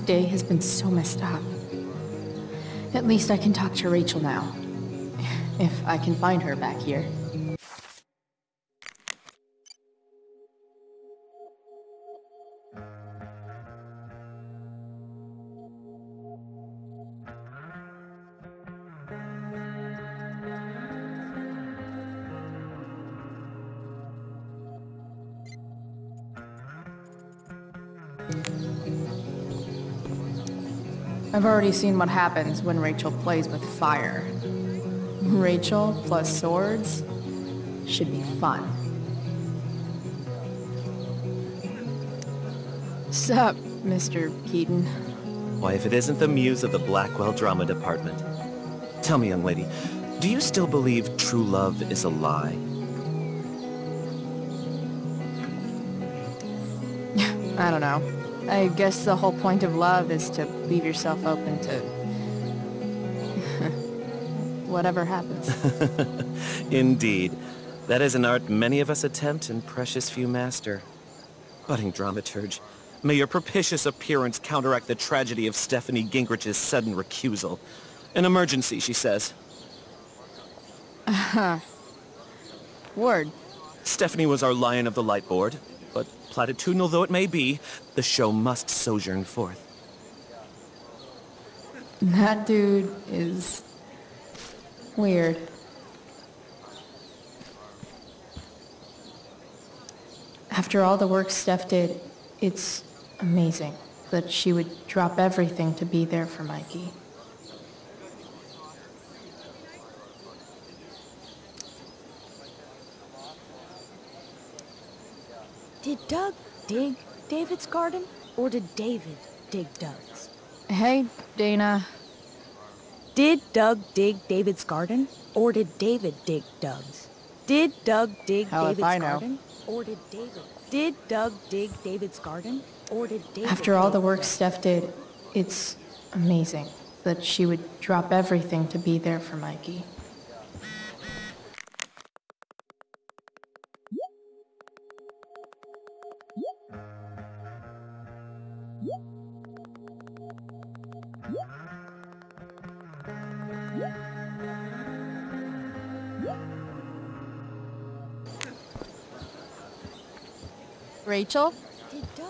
day has been so messed up. At least I can talk to Rachel now. If I can find her back here. I've already seen what happens when Rachel plays with fire. Rachel plus swords should be fun. Sup, Mr. Keaton? Why, if it isn't the muse of the Blackwell Drama Department. Tell me, young lady, do you still believe true love is a lie? I don't know. I guess the whole point of love is to leave yourself open to... whatever happens. Indeed. That is an art many of us attempt and precious few master. Budding dramaturge, may your propitious appearance counteract the tragedy of Stephanie Gingrich's sudden recusal. An emergency, she says. Word. Stephanie was our lion of the light board, but platitudinal though it may be, the show must sojourn forth. That dude is... weird. After all the work Steph did, it's amazing that she would drop everything to be there for Mikey. Did Doug dig David's garden, or did David dig Doug's? Hey, Dana. Did Doug dig David's garden, or did David dig Doug's? Did Doug dig David's garden, or did David? Did Doug dig David's garden, or did David? After all the work Steph did, it's amazing that she would drop everything to be there for Mikey. Rachel? Did Doug?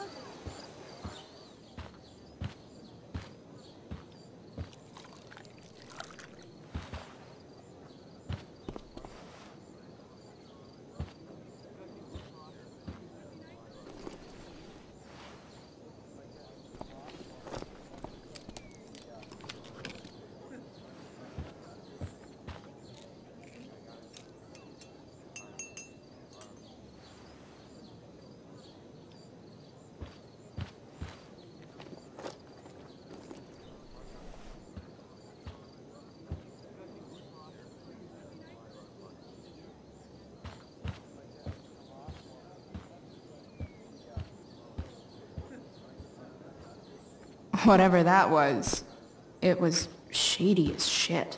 Whatever that was, it was shady as shit.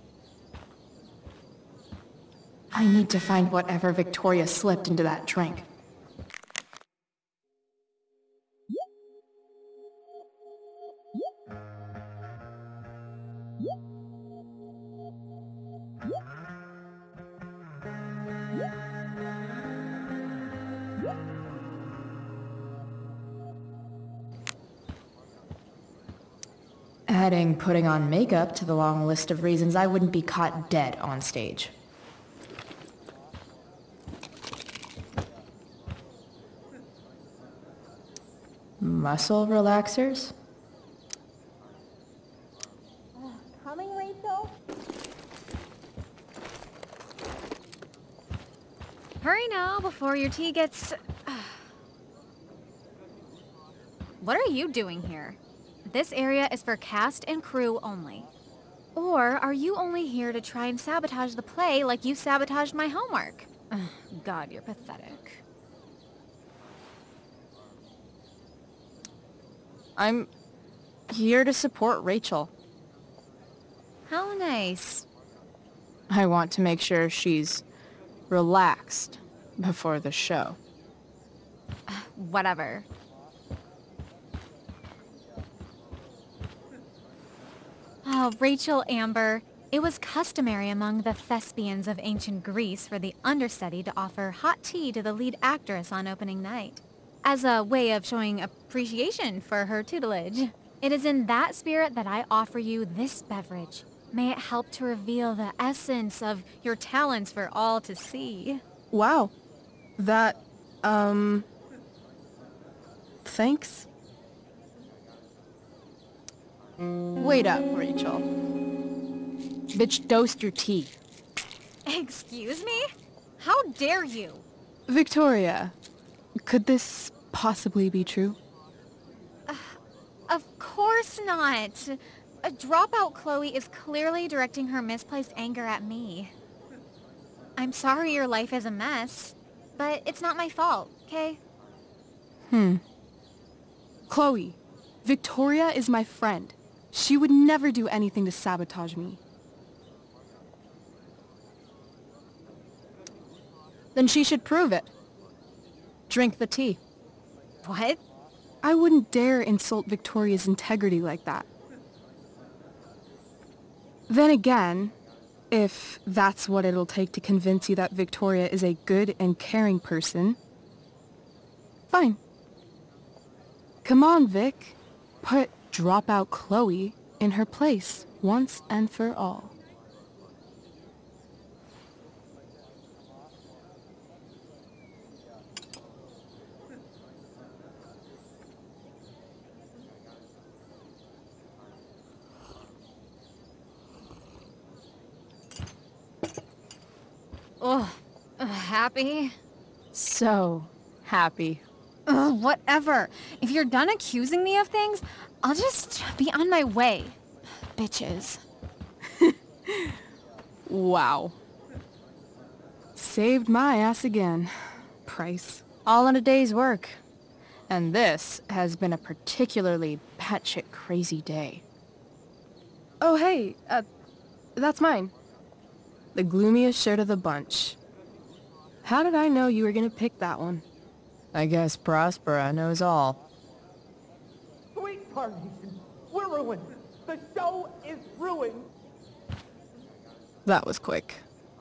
I need to find whatever Victoria slipped into that drink. Adding putting on makeup to the long list of reasons I wouldn't be caught dead on stage. Muscle relaxers? Coming, Rachel? Hurry now before your tea gets... What are you doing here? This area is for cast and crew only. Or are you only here to try and sabotage the play like you sabotaged my homework? God, you're pathetic. I'm here to support Rachel. How nice. I want to make sure she's relaxed before the show. Whatever. Oh, Rachel Amber. It was customary among the thespians of ancient Greece for the understudy to offer hot tea to the lead actress on opening night, as a way of showing appreciation for her tutelage. It is in that spirit that I offer you this beverage. May it help to reveal the essence of your talents for all to see. Wow. That, thanks. Wait up, Rachel. Bitch, dosed your tea. Excuse me? How dare you? Victoria, could this possibly be true? Of course not. A dropout Chloe is clearly directing her misplaced anger at me. I'm sorry your life is a mess, but it's not my fault, okay? Chloe, Victoria is my friend. She would never do anything to sabotage me. Then she should prove it. Drink the tea. What? I wouldn't dare insult Victoria's integrity like that. Then again, if that's what it'll take to convince you that Victoria is a good and caring person, fine. Come on, Vic. Put dropout Chloe in her place once and for all. Ugh. Happy? So happy. Ugh, whatever. If you're done accusing me of things, I'll just be on my way. Bitches. Wow. Saved my ass again. Price. All in a day's work. And this has been a particularly batshit crazy day. Oh hey, that's mine. The gloomiest shirt of the bunch. How did I know you were gonna pick that one? I guess Prospera knows all. Sweet Carnation, we're ruined. The show is ruined. That was quick.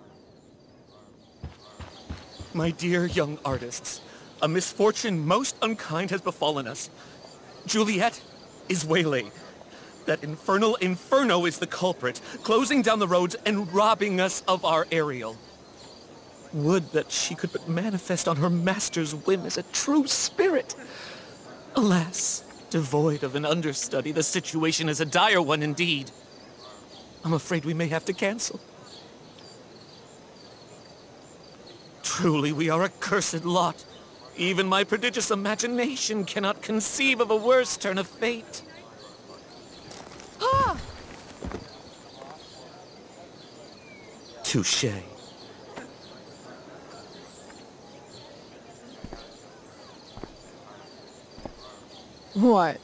My dear young artists, a misfortune most unkind has befallen us. Juliet is waylaid. That infernal Inferno is the culprit, closing down the roads and robbing us of our Ariel. Would that she could but manifest on her master's whim as a true spirit. Alas, devoid of an understudy, the situation is a dire one indeed. I'm afraid we may have to cancel. Truly, we are a cursed lot. Even my prodigious imagination cannot conceive of a worse turn of fate. Touché. What?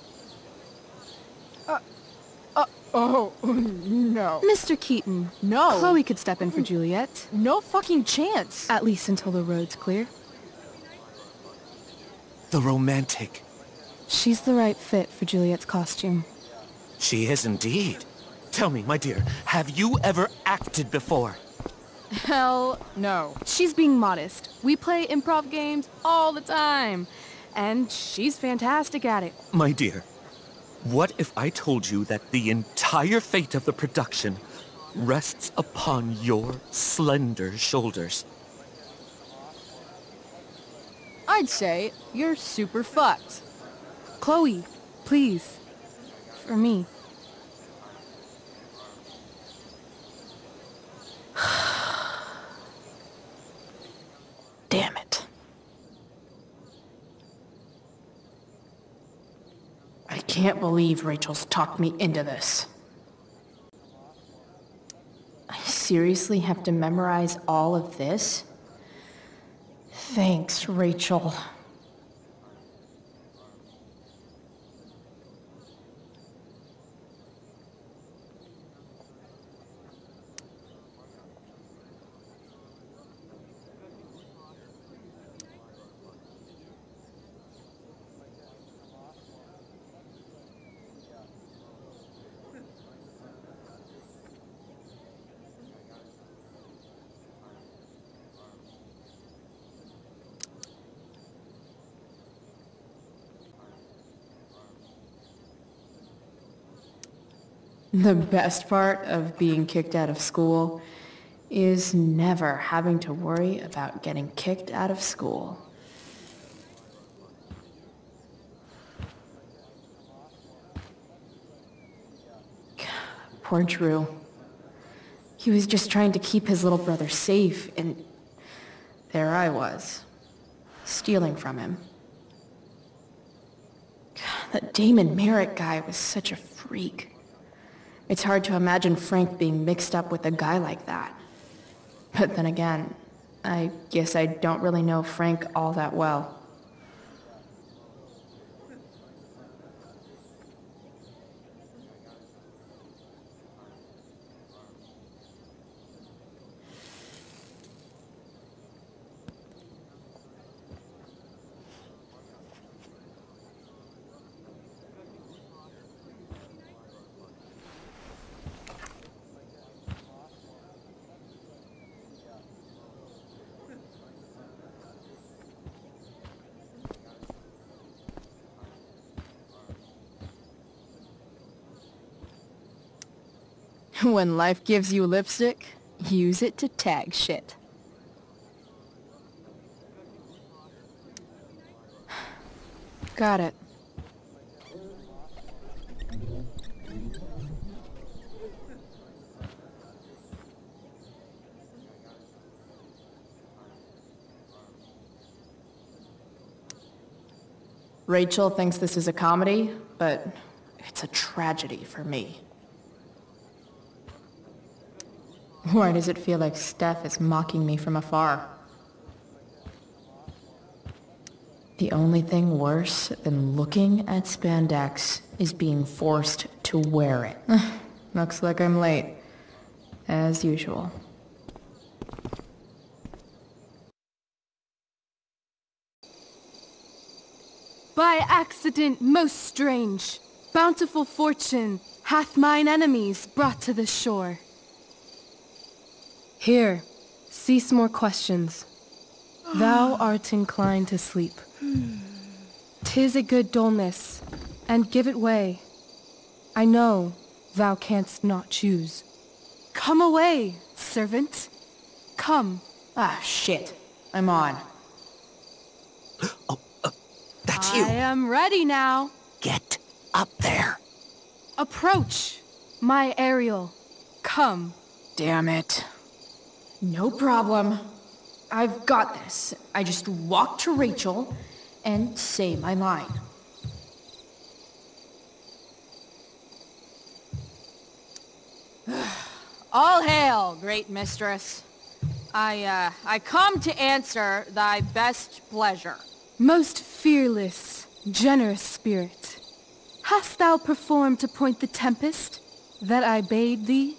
Oh, no. Mr. Keaton. No. Chloe could step in for Juliet. No fucking chance. At least until the road's clear. The romantic. She's the right fit for Juliet's costume. She is indeed. Tell me, my dear, have you ever acted before? Hell no. She's being modest. We play improv games all the time. And she's fantastic at it. My dear, what if I told you that the entire fate of the production rests upon your slender shoulders? I'd say you're super fucked. Chloe, please. For me. Damn it. I can't believe Rachel's talked me into this. I seriously have to memorize all of this? Thanks, Rachel. The best part of being kicked out of school is never having to worry about getting kicked out of school. Poor Drew. He was just trying to keep his little brother safe, and there I was, stealing from him. That Damon Merritt guy was such a freak. It's hard to imagine Frank being mixed up with a guy like that. But then again, I guess I don't really know Frank all that well. When life gives you lipstick, use it to tag shit. Got it. Rachel thinks this is a comedy, but it's a tragedy for me. Why does it feel like Steph is mocking me from afar? The only thing worse than looking at spandex is being forced to wear it. Looks like I'm late, as usual. By accident most strange, bountiful fortune hath mine enemies brought to this shore. Here, cease more questions. Thou art inclined to sleep. 'Tis a good dullness, and give it way. I know thou canst not choose. Come away, servant. Come. Ah, shit. I'm on. That's you. I am ready now. Get up there. Approach, my Ariel. Come. Damn it. No problem. I've got this. I just walk to Rachel and say my line. All hail, great mistress. I come to answer thy best pleasure. Most fearless, generous spirit, hast thou performed to point the tempest that I bade thee?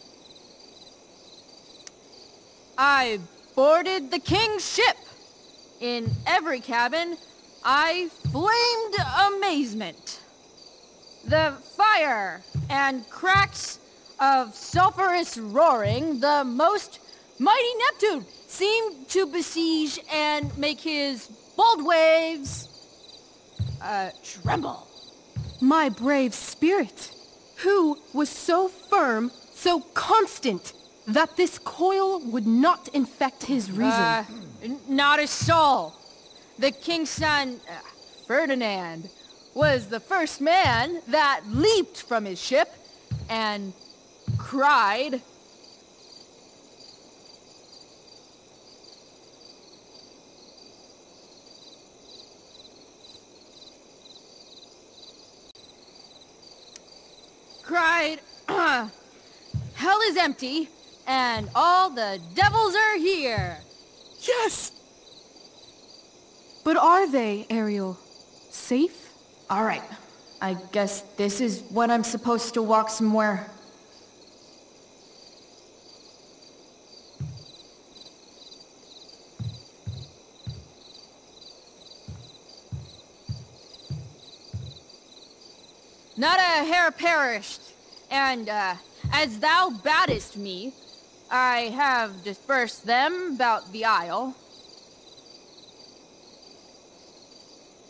I boarded the king's ship. In every cabin, I flamed amazement. The fire and cracks of sulphurous roaring, the most mighty Neptune seemed to besiege and make his bold waves tremble. My brave spirit, who was so firm, so constant, that this coil would not infect his reason. Not a soul. The king's son, Ferdinand, was the first man that leaped from his ship and cried, hell is empty, and all the devils are here. Yes! But are they, Ariel? Safe? All right. I guess this is when I'm supposed to walk somewhere. Not a hair perished, and as thou badest me, I have dispersed them about the isle.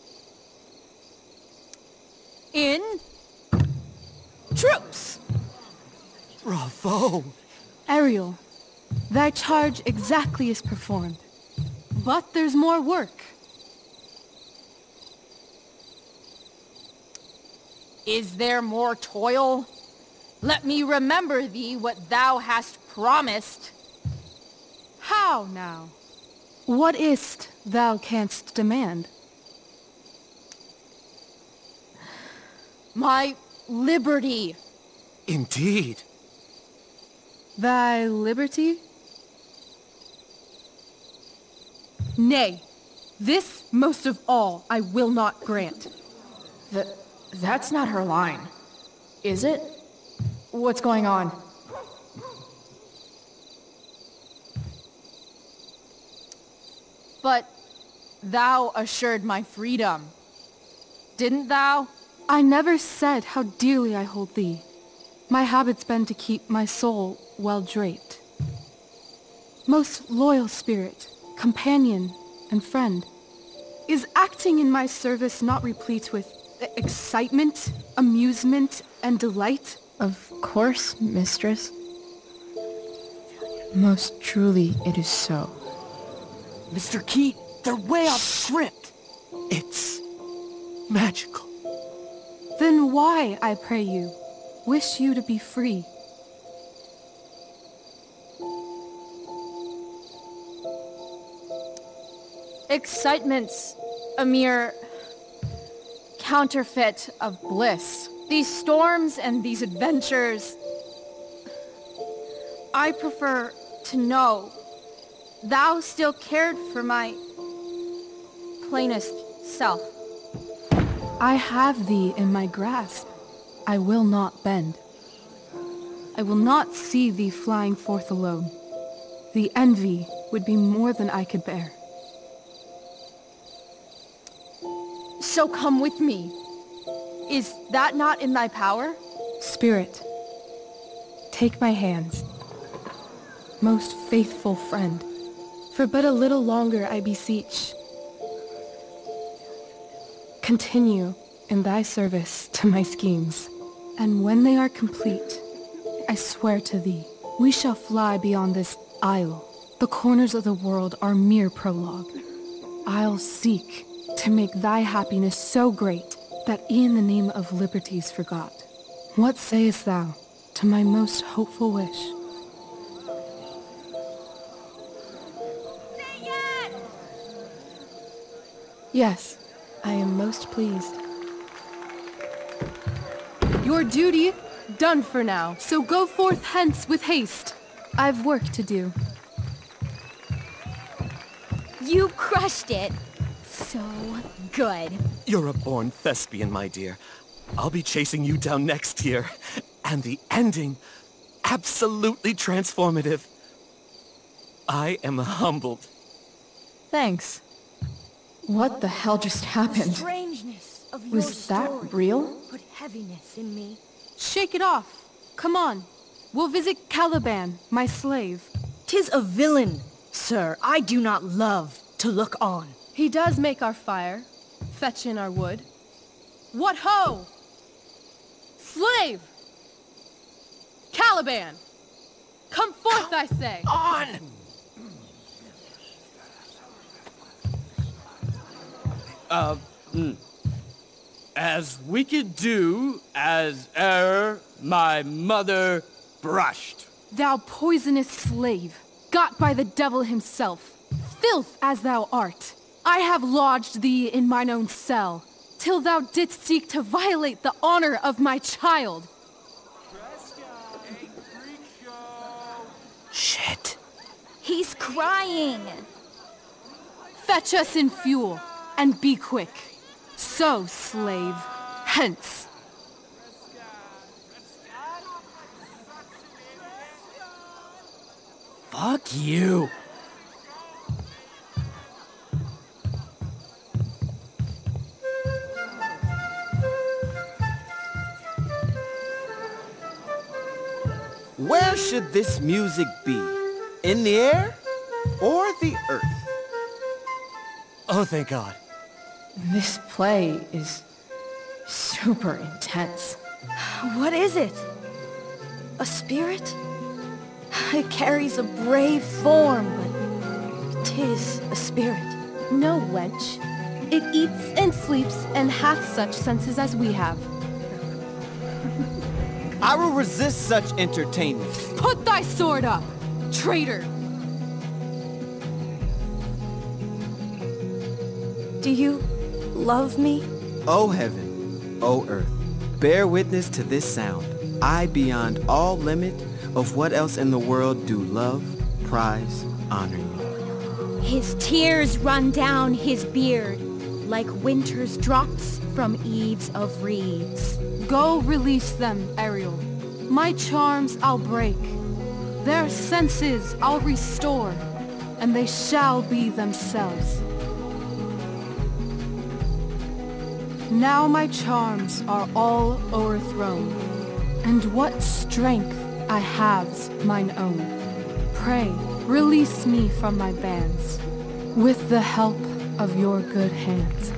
In troops, Bravo! Ariel, thy charge exactly is performed. But there's more work. Is there more toil? Let me remember thee what thou hast promised. How now? What is't thou canst demand? My liberty. Indeed. Thy liberty? Nay, this most of all I will not grant. That's not her line, is it? What's going on? But thou assured my freedom, didn't thou? I never said how dearly I hold thee. My habit's been to keep my soul well draped. Most loyal spirit, companion, and friend, is acting in my service not replete with excitement, amusement, and delight? Of course, mistress. Most truly it is so. Mr. Keat, they're way off script. It's magical. Then why, I pray you, wish you to be free? Excitement's a mere counterfeit of bliss. These storms and these adventures, I prefer to know thou still cared for my plainest self. I have thee in my grasp. I will not bend. I will not see thee flying forth alone. The envy would be more than I could bear. So come with me. Is that not in thy power? Spirit, take my hands. Most faithful friend, for but a little longer I beseech. Continue in thy service to my schemes, and when they are complete, I swear to thee, we shall fly beyond this isle. The corners of the world are mere prologue. I'll seek to make thy happiness so great that e'en the name of liberty's forgot. What sayest thou to my most hopeful wish? Yes, I am most pleased. Your duty done for now, so go forth hence with haste. I've work to do. You crushed it. So good. You're a born thespian, my dear. I'll be chasing you down next year. And the ending, absolutely transformative. I am humbled. Thanks. What the hell just happened? Strangeness of your Was that story real? put heaviness in me. Shake it off. Come on. We'll visit Caliban, my slave. 'Tis a villain, sir, I do not love to look on. He does make our fire, fetch in our wood. What ho! Slave! Caliban! Come forth, I say! On! As we could do, as e'er my mother brushed. Thou poisonous slave, got by the devil himself, filth as thou art, I have lodged thee in mine own cell, till thou didst seek to violate the honor of my child. Shit. He's crying. Fetch us in fuel, and be quick. So, slave, hence. Fuck you. Where should this music be? In the air or the earth? Oh, thank God. This play is super intense. What is it? A spirit? It carries a brave form, but 'tis a spirit. No, wench. It eats and sleeps and hath such senses as we have. I will resist such entertainment. Put thy sword up, traitor! Do you love me? O heaven, O earth, bear witness to this sound. I, beyond all limit of what else in the world do love, prize, honor you. His tears run down his beard like winter's drops from eaves of reeds. Go release them, Ariel. My charms I'll break. Their senses I'll restore, and they shall be themselves. Now my charms are all o'erthrown, and what strength I have's mine own. Pray, release me from my bands, with the help of your good hands.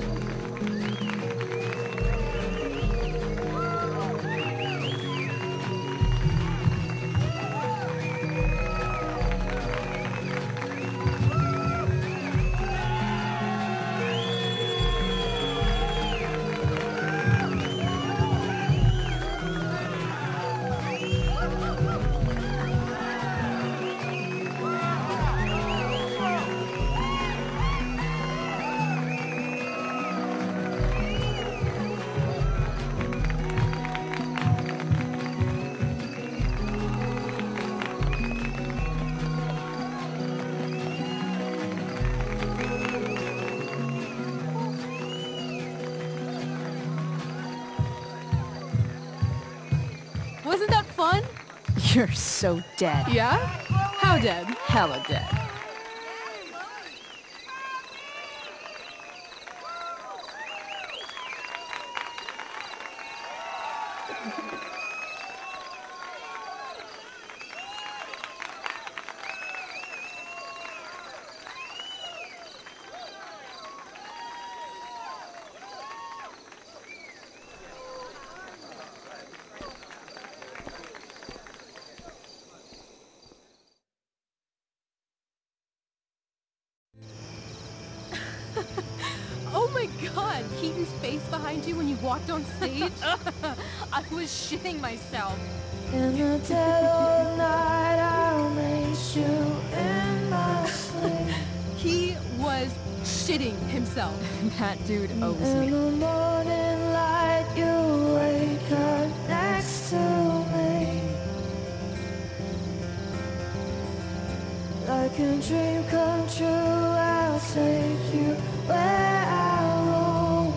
Wasn't that fun? You're so dead. Yeah? How dead? Hella dead. Oh my god, Keaton's face behind you when you walked on stage? I was shitting myself. In the dead of night, I'll meet you in my sleep. He was shitting himself. That dude owes In me. the morning light, you wake up next to me. Like a dream come true, I'll take you where I roam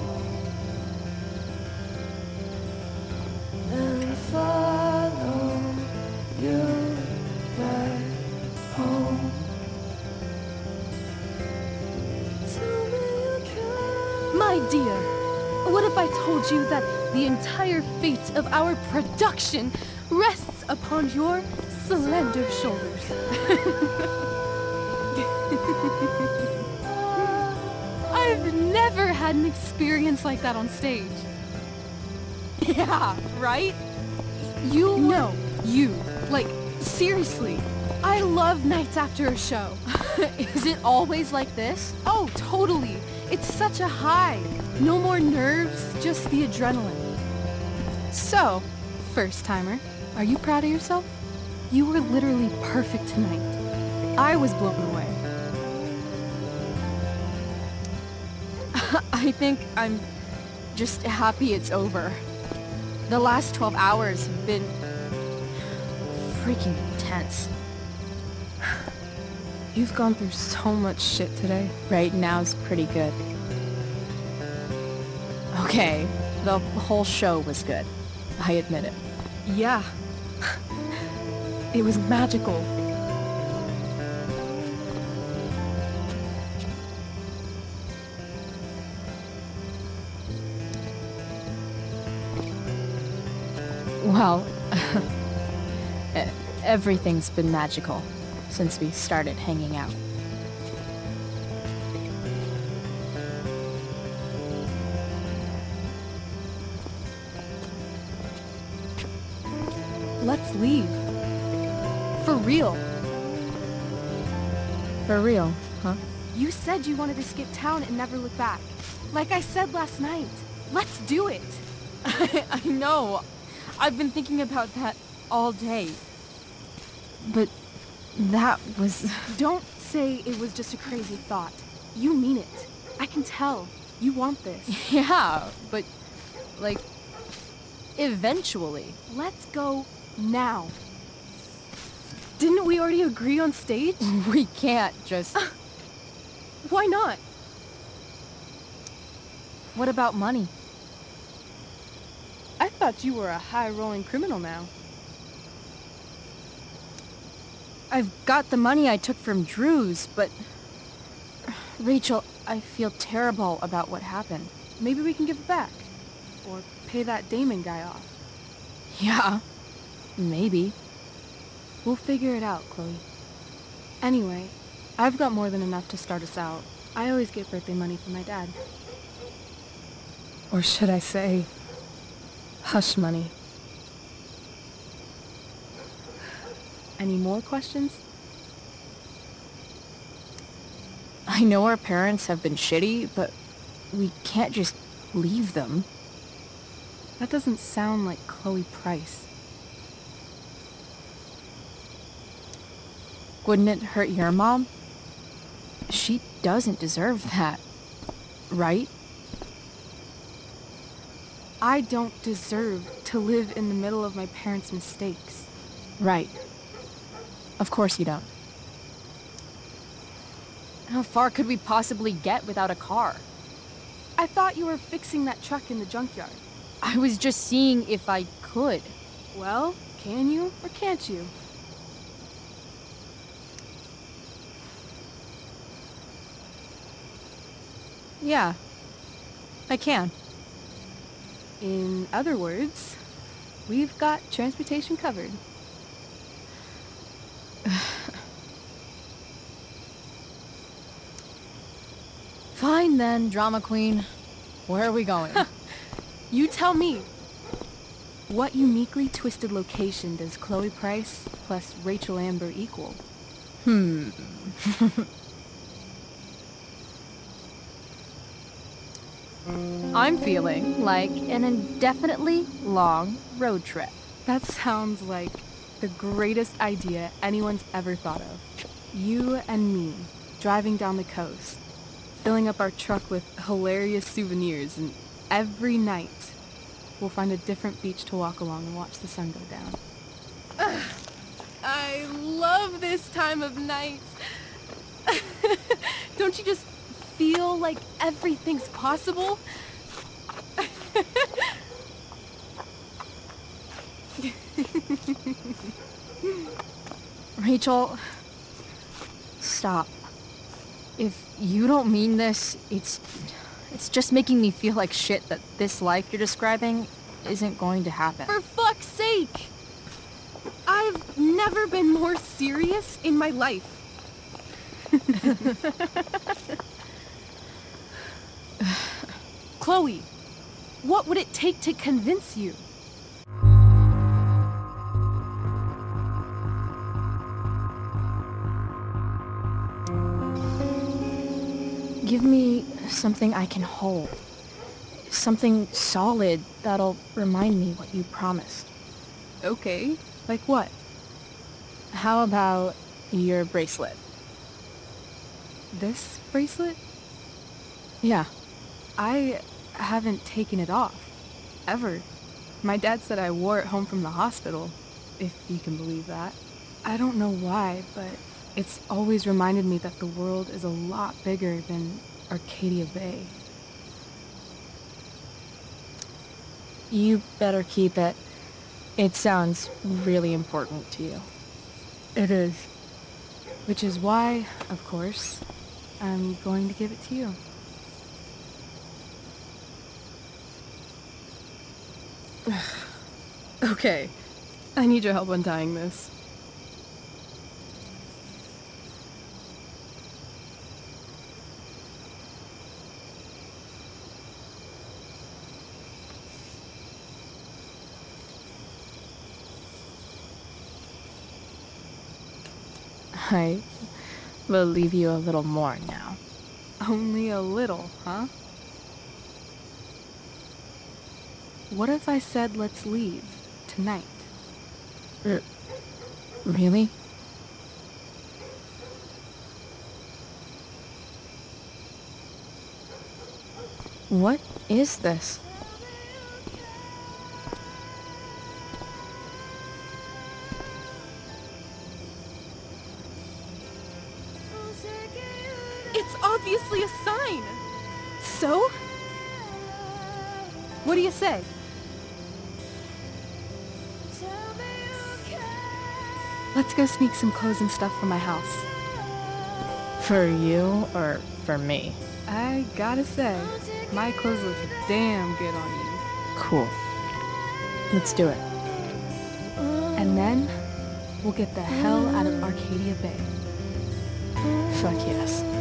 and follow you back home. Tell me you can. My dear, what if I told you that the entire fate of our production rests upon your slender shoulders? I've never had an experience like that on stage. Yeah, right? You? No, you. Like, seriously. I love nights after a show. Is it always like this? Oh, totally. It's such a high. No more nerves, just the adrenaline. So, first timer, are you proud of yourself? You were literally perfect tonight. I was blown away. I think I'm just happy it's over. The last 12 hours have been freaking intense. You've gone through so much shit today. Right now's pretty good. Okay, the whole show was good. I admit it. Yeah. It was magical. Well, everything's been magical since we started hanging out. let's leave. For real. For real, huh? You said you wanted to skip town and never look back. Like I said last night. Let's do it. I know. I've been thinking about that all day. But that was... Don't say it was just a crazy thought. You mean it. I can tell. You want this. Yeah, but, like, eventually. Let's go now. Didn't we already agree on stage? We can't just... Why not? What about money? I thought you were a high-rolling criminal now. I've got the money I took from Drew's, but... Rachel, I feel terrible about what happened. Maybe we can give it back. Or pay that Damon guy off. Yeah, maybe. We'll figure it out, Chloe. Anyway, I've got more than enough to start us out. I always get birthday money from my dad. Or should I say, hush money. Any more questions? I know our parents have been shitty, but we can't just leave them. That doesn't sound like Chloe Price. Wouldn't it hurt your mom? She doesn't deserve that, right? I don't deserve to live in the middle of my parents' mistakes. Right. Of course you don't. How far could we possibly get without a car? I thought you were fixing that truck in the junkyard. I was just seeing if I could. Well, can you or can't you? Yeah, I can. In other words, we've got transportation covered. Fine then, drama queen. Where are we going? You tell me. What uniquely twisted location does Chloe Price plus Rachel Amber equal? I'm feeling like an indefinitely long road trip. That sounds like the greatest idea anyone's ever thought of. You and me, driving down the coast, filling up our truck with hilarious souvenirs, and every night we'll find a different beach to walk along and watch the sun go down. I love this time of night. Don't you just feel like everything's possible? Rachel, stop. If you don't mean this, it's just making me feel like shit that this life you're describing isn't going to happen. For fuck's sake! I've never been more serious in my life. Chloe, what would it take to convince you? Give me something I can hold. Something solid that'll remind me what you promised. Okay, like what? How about your bracelet? This bracelet? Yeah. I haven't taken it off. Ever. My dad said I wore it home from the hospital, if you can believe that. I don't know why, but it's always reminded me that the world is a lot bigger than Arcadia Bay. You better keep it. It sounds really important to you. It is. Which is why, of course, I'm going to give it to you. Okay, I need your help untying this. I believe you a little more now. Only a little, huh? What if I said let's leave tonight? Really? What is this? It's obviously a sign! So? What do you say? Let's go sneak some clothes and stuff from my house. For you or for me? I gotta say, my clothes look damn good on you. Cool. Let's do it. And then, we'll get the hell out of Arcadia Bay. Fuck yes.